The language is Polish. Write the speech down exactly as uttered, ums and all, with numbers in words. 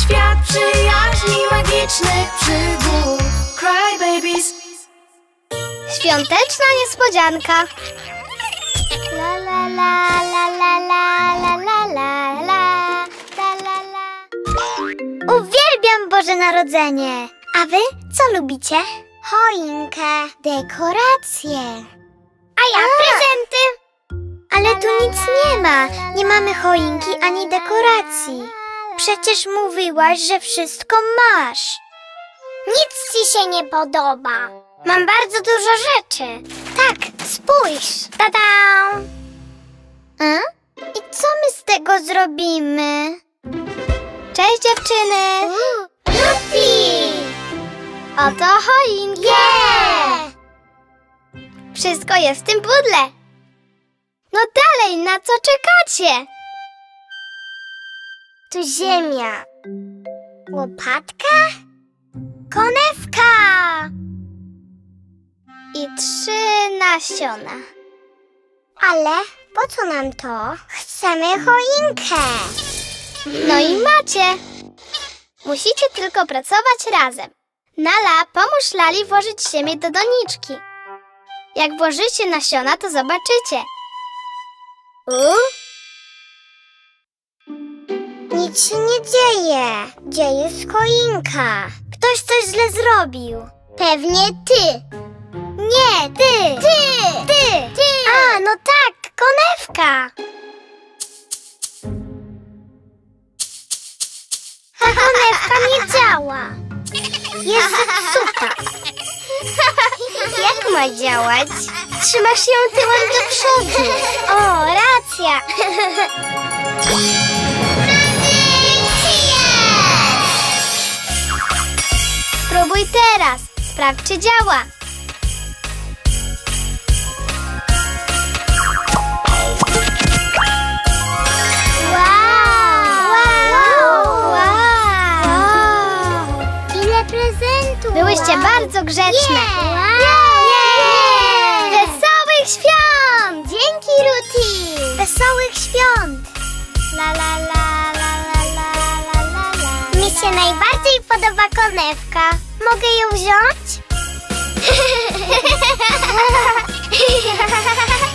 świat przyjaźni, magicznych przygód. Cry Babies. Świąteczna niespodzianka. La la la la la la la la la la la la la. Uwielbiam Boże Narodzenie. A wy co lubicie? Choinkę, dekoracje. A ja A. prezenty. Ale tu nic nie ma. Nie mamy choinki ani dekoracji. Przecież mówiłaś, że wszystko masz. Nic ci się nie podoba. Mam bardzo dużo rzeczy. Tak, spójrz. Tada! A? I co my z tego zrobimy? Cześć dziewczyny! Rupi! Oto choinki! Yeah! Wszystko jest w tym pudle. No dalej, na co czekacie? Tu ziemia. Łopatka? Konewka! I trzy nasiona. Ale po co nam to? Chcemy choinkę. No i macie. Musicie tylko pracować razem. Nala, pomóż Lali włożyć ziemię do doniczki. Jak włożycie nasiona, to zobaczycie. U? Nic się nie dzieje. Gdzie jest choinka? Ktoś coś źle zrobił. Pewnie ty. Nie, ty. Ty. Ty. Ty. A, no tak, konewka. Ta konewka nie działa. Jest zepsuta. Jak ma działać? Trzymasz ją tyłem do przodu. O, racja. Spróbuj teraz. Sprawdź, czy działa. Wow! Wow! Wow! Ile prezentów! Byłyście wow. bardzo grzeczne. Yeah. Yeah. Yeah. Wesołych świąt! Dzięki, Ruti! Wesołych świąt! La la la la la la la la la. Mi się najbardziej podoba konewka. Mogę ją wziąć?